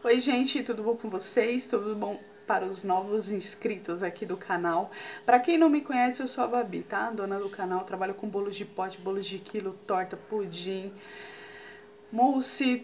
Oi gente, tudo bom com vocês? Tudo bom para os novos inscritos aqui do canal? Para quem não me conhece, eu sou a Babi, tá? Dona do canal, trabalho com bolos de pote, bolos de quilo, torta, pudim, mousse,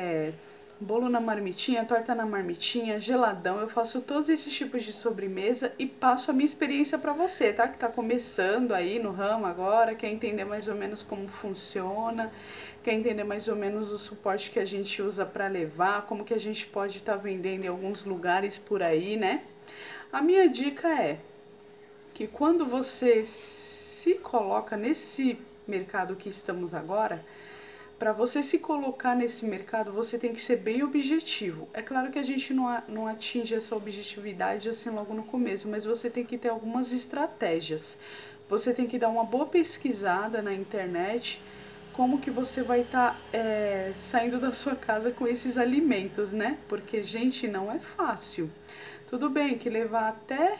bolo na marmitinha, torta na marmitinha, geladão. Eu faço todos esses tipos de sobremesa e passo a minha experiência para você, tá? Que tá começando aí no ramo agora, quer entender mais ou menos como funciona, quer entender mais ou menos o suporte que a gente usa para levar, como que a gente pode estar vendendo em alguns lugares por aí, né? A minha dica é que quando você se coloca nesse mercado que estamos agora, para você se colocar nesse mercado, você tem que ser bem objetivo. É claro que a gente não atinge essa objetividade assim logo no começo, mas você tem que ter algumas estratégias. Você tem que dar uma boa pesquisada na internet, como que você vai estar saindo da sua casa com esses alimentos, né? Porque, gente, não é fácil. Tudo bem que levar até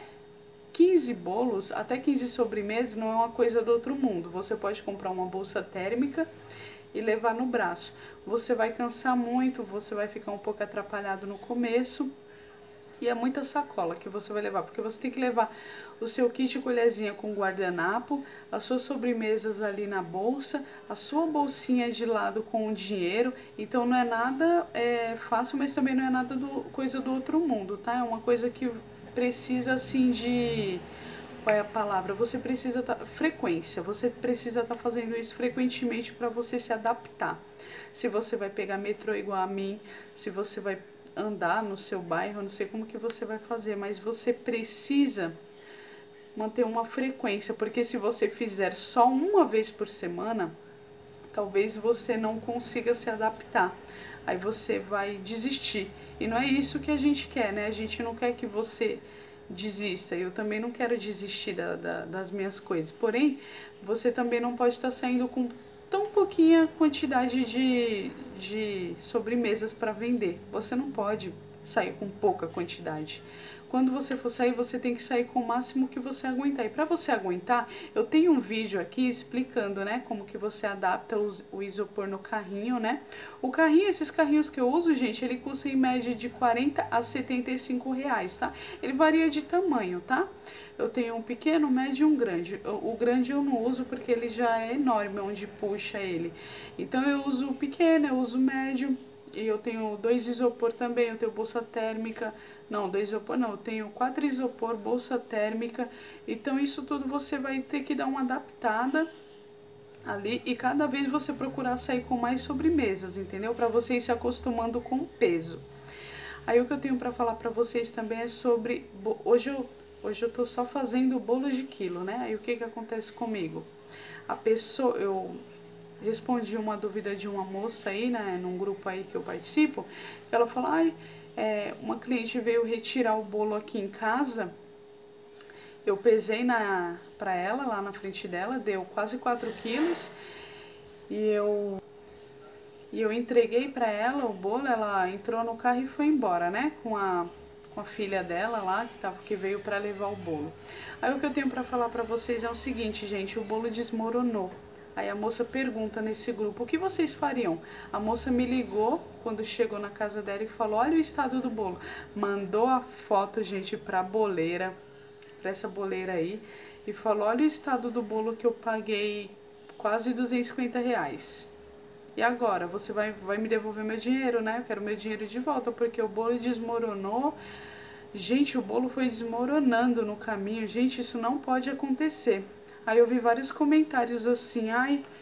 15 bolos, até 15 sobremesas não é uma coisa do outro mundo. Você pode comprar uma bolsa térmica e levar no braço. Você vai cansar muito, você vai ficar um pouco atrapalhado no começo. E é muita sacola que você vai levar, porque você tem que levar o seu kit de colherzinha com guardanapo, as suas sobremesas ali na bolsa, a sua bolsinha de lado com o dinheiro. Então não é nada fácil, mas também não é nada coisa do outro mundo, tá? É uma coisa que precisa assim de... Qual é a palavra? Você precisa frequência, você precisa estar fazendo isso frequentemente para você se adaptar. Se você vai pegar metrô igual a mim, se você vai andar no seu bairro, não sei como que você vai fazer, mas você precisa manter uma frequência, porque se você fizer só uma vez por semana, talvez você não consiga se adaptar. Aí você vai desistir. E não é isso que a gente quer, né? A gente não quer que você desista. Eu também não quero desistir das minhas coisas. Porém, você também não pode estar saindo com tão pouquinha quantidade de sobremesas para vender. Você não pode sair com pouca quantidade. Quando você for sair, você tem que sair com o máximo que você aguentar. E para você aguentar, eu tenho um vídeo aqui explicando, né, como que você adapta o isopor no carrinho, né? O carrinho, esses carrinhos que eu uso, gente, ele custa em média de 40 a 75 reais, tá? Ele varia de tamanho, tá? Eu tenho um pequeno, médio e um grande. O grande eu não uso porque ele já é enorme onde puxa ele. Então eu uso o pequeno, eu uso o médio. E eu tenho 2 isopor também, eu tenho bolsa térmica. Não, 2 isopor não, eu tenho 4 isopor, bolsa térmica. Então isso tudo você vai ter que dar uma adaptada ali e cada vez você procurar sair com mais sobremesas, entendeu? Para você ir se acostumando com o peso. Aí o que eu tenho para falar para vocês também é sobre... Hoje eu tô só fazendo bolo de quilo, né? Aí o que acontece comigo? A pessoa... Eu respondi uma dúvida de uma moça aí, né, num grupo aí que eu participo. Ela falou, uma cliente veio retirar o bolo aqui em casa. Eu pesei pra ela, lá na frente dela, deu quase 4 quilos. E eu entreguei pra ela o bolo, ela entrou no carro e foi embora, né, com a filha dela lá, que veio pra levar o bolo. Aí o que eu tenho pra falar pra vocês é o seguinte, gente, o bolo desmoronou. Aí a moça pergunta nesse grupo, o que vocês fariam? A moça me ligou quando chegou na casa dela e falou, olha o estado do bolo. Mandou a foto, gente, pra boleira, pra essa boleira aí, e falou, olha o estado do bolo que eu paguei quase 250 reais. E agora, você vai me devolver meu dinheiro, né? Eu quero meu dinheiro de volta, porque o bolo desmoronou. Gente, o bolo foi desmoronando no caminho. Gente, isso não pode acontecer. Aí eu vi vários comentários assim,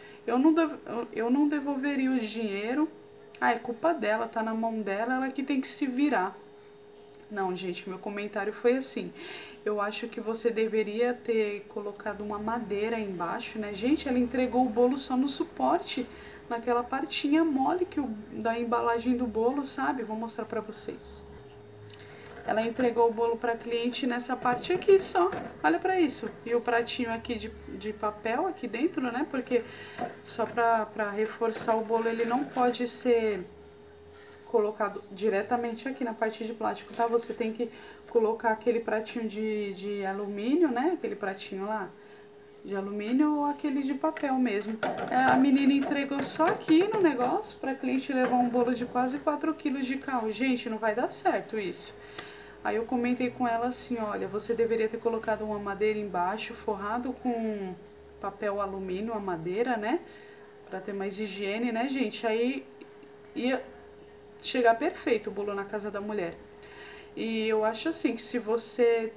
eu não devolveria o dinheiro. É culpa dela, tá na mão dela, ela que tem que se virar. Não, gente, meu comentário foi assim, eu acho que você deveria ter colocado uma madeira embaixo, né? Gente, ela entregou o bolo só no suporte, naquela partinha mole da embalagem do bolo, sabe? Vou mostrar pra vocês. Ela entregou o bolo para a cliente nessa parte aqui só, olha para isso. E o pratinho aqui de papel aqui dentro, né? Porque só para reforçar o bolo ele não pode ser colocado diretamente aqui na parte de plástico, tá? Você tem que colocar aquele pratinho de alumínio, né? Aquele pratinho lá, de alumínio ou aquele de papel mesmo. A menina entregou só aqui no negócio pra cliente levar um bolo de quase 4 quilos de cal. Gente, não vai dar certo isso. Aí eu comentei com ela assim, olha, você deveria ter colocado uma madeira embaixo, forrado com papel alumínio, a madeira, né? Pra ter mais higiene, né, gente? Aí ia chegar perfeito o bolo na casa da mulher. E eu acho assim, que se você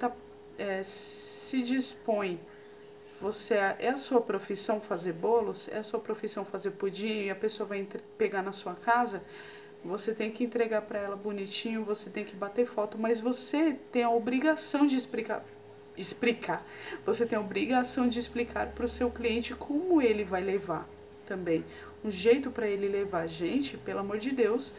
se dispõe, você é a sua profissão fazer bolos, é a sua profissão fazer pudim, e a pessoa vai pegar na sua casa, você tem que entregar para ela bonitinho, você tem que bater foto, mas você tem a obrigação de explicar. Você tem a obrigação de explicar para o seu cliente como ele vai levar também. Um jeito para ele levar. Gente, pelo amor de Deus,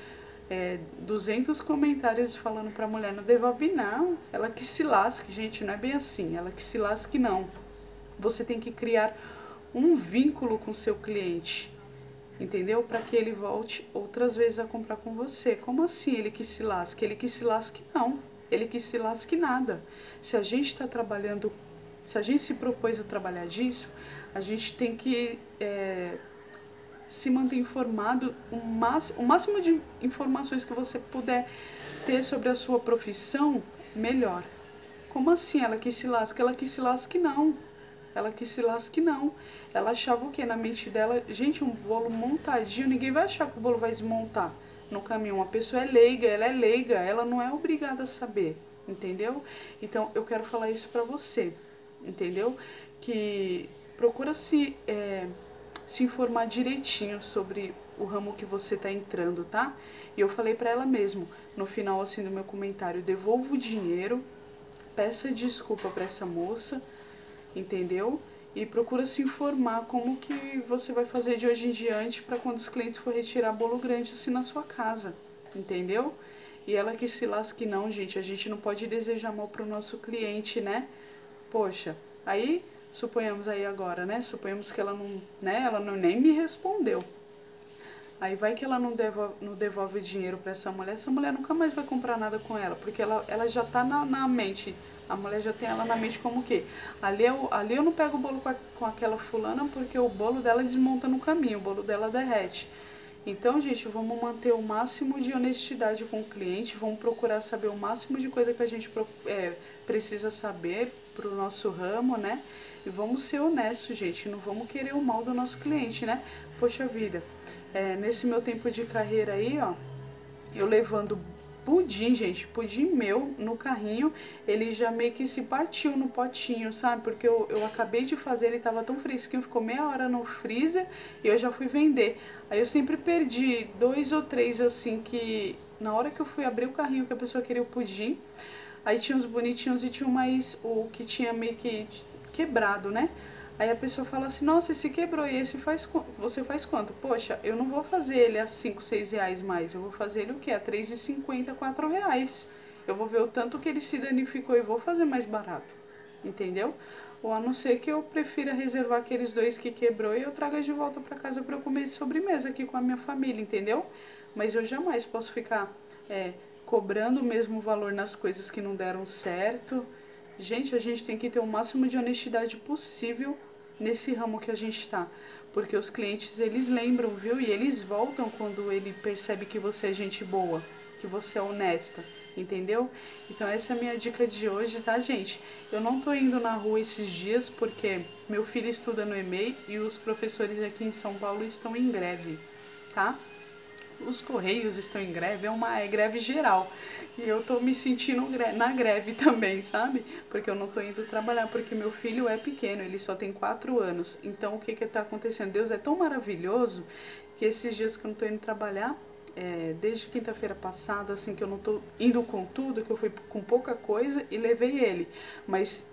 200 comentários falando pra mulher, não devolve não, ela que se lasque. Gente, não é bem assim, ela que se lasque não. Você tem que criar um vínculo com o seu cliente, entendeu? Para que ele volte outras vezes a comprar com você. Como assim ele que se lasque? Ele que se lasque não, ele que se lasque nada. Se a gente está trabalhando, se a gente se propôs a trabalhar disso, a gente tem que se manter informado, o máximo de informações que você puder ter sobre a sua profissão, melhor. Como assim ela que se lasque? Ela que se lasque não. Ela que se lasque não. Ela achava o que na mente dela? Gente, um bolo montadinho, ninguém vai achar que o bolo vai desmontar no caminho. Uma pessoa é leiga, ela não é obrigada a saber, entendeu? Então eu quero falar isso pra você, entendeu? Que procura se informar direitinho sobre o ramo que você está entrando, tá? E eu falei pra ela mesmo, no final assim do meu comentário, devolva o dinheiro, peça desculpa pra essa moça, entendeu? E procura se informar como que você vai fazer de hoje em diante para quando os clientes for retirar bolo grande assim na sua casa, entendeu? E ela que se lasque não, gente, a gente não pode desejar mal pro nosso cliente, né? Poxa, aí suponhamos aí agora, né? Suponhamos que ela não, né? Ela não nem me respondeu. Aí vai que ela não devolve dinheiro para essa mulher nunca mais vai comprar nada com ela, porque ela já tá na mente, a mulher já tem ela na mente como o quê? Ali eu não pego o bolo com aquela fulana porque o bolo dela desmonta no caminho, o bolo dela derrete. Então, gente, vamos manter o máximo de honestidade com o cliente, vamos procurar saber o máximo de coisa que a gente precisa saber para o nosso ramo, né? E vamos ser honestos, gente, não vamos querer o mal do nosso cliente, né? Poxa vida, nesse meu tempo de carreira aí, ó, eu levando pudim, gente, pudim meu no carrinho, ele já meio que se partiu no potinho, sabe? Porque eu acabei de fazer, ele tava tão fresquinho, ficou meia hora no freezer e eu já fui vender. Aí eu sempre perdi 2 ou 3 assim que na hora que eu fui abrir o carrinho que a pessoa queria o pudim, aí tinha os bonitinhos e tinha mais o que tinha meio que quebrado, né? Aí a pessoa fala assim, nossa, esse quebrou e esse você faz quanto? Poxa, eu não vou fazer ele a 5, 6 reais mais, eu vou fazer ele o quê? A 3,50, 4 reais. Eu vou ver o tanto que ele se danificou e vou fazer mais barato, entendeu? Ou a não ser que eu prefira reservar aqueles 2 que quebrou e eu traga de volta para casa para eu comer de sobremesa aqui com a minha família, entendeu? Mas eu jamais posso ficar cobrando o mesmo valor nas coisas que não deram certo. Gente, a gente tem que ter o máximo de honestidade possível nesse ramo que a gente está. Porque os clientes, eles lembram, viu? E eles voltam quando ele percebe que você é gente boa, que você é honesta, entendeu? Então essa é a minha dica de hoje, tá, gente? Eu não tô indo na rua esses dias porque meu filho estuda no EMEI e os professores aqui em São Paulo estão em greve, tá? Os Correios estão em greve, é greve geral. E eu tô me sentindo na greve também, sabe? Porque eu não tô indo trabalhar, porque meu filho é pequeno, ele só tem 4 anos. Então o que que tá acontecendo? Deus é tão maravilhoso que esses dias que eu não tô indo trabalhar, desde quinta-feira passada, assim, que eu não tô indo com tudo, que eu fui com pouca coisa e levei ele. Mas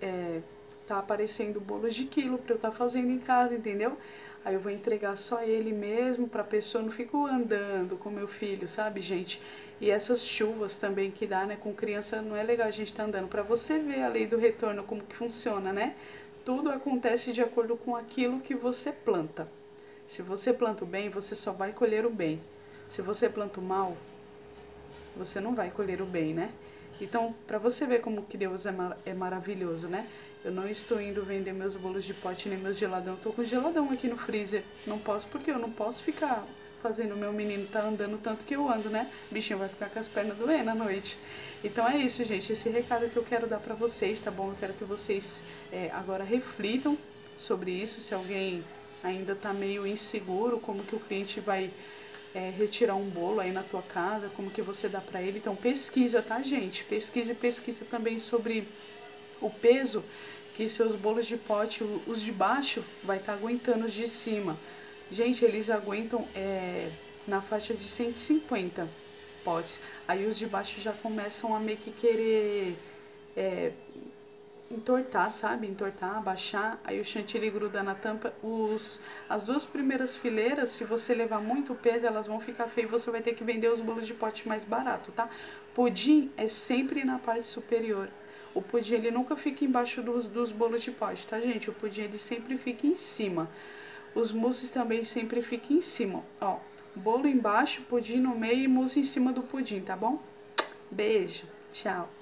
tá aparecendo bolos de quilo pra eu estar fazendo em casa, entendeu? Aí eu vou entregar só ele mesmo pra pessoa, não fico andando com meu filho, sabe, gente? E essas chuvas também que dá, né, com criança, não é legal a gente tá andando. Pra você ver a lei do retorno, como que funciona, né? Tudo acontece de acordo com aquilo que você planta. Se você planta o bem, você só vai colher o bem. Se você planta o mal, você não vai colher o bem, né? Então, pra você ver como que Deus é maravilhoso, né? Eu não estou indo vender meus bolos de pote nem meus geladão. Eu tô com geladão aqui no freezer. Não posso porque eu não posso ficar fazendo o meu menino tá andando tanto que eu ando, né? O bichinho vai ficar com as pernas doendo à noite. Então é isso, gente. Esse recado que eu quero dar pra vocês, tá bom? Eu quero que vocês agora reflitam sobre isso. Se alguém ainda tá meio inseguro, como que o cliente vai retirar um bolo aí na tua casa, como que você dá pra ele. Então pesquisa, tá, gente? Pesquisa também sobre o peso que seus bolos de pote, os de baixo, vai estar aguentando os de cima. Gente, eles aguentam na faixa de 150 potes. Aí os de baixo já começam a meio que querer entortar, sabe? Entortar, abaixar. Aí o chantilly gruda na tampa. As duas primeiras fileiras, se você levar muito peso, elas vão ficar feias e você vai ter que vender os bolos de pote mais barato, tá? Pudim é sempre na parte superior. O pudim, ele nunca fica embaixo dos bolos de pote, tá, gente? O pudim, ele sempre fica em cima. Os mousses também sempre ficam em cima, ó. Bolo embaixo, pudim no meio e mousse em cima do pudim, tá bom? Beijo, tchau.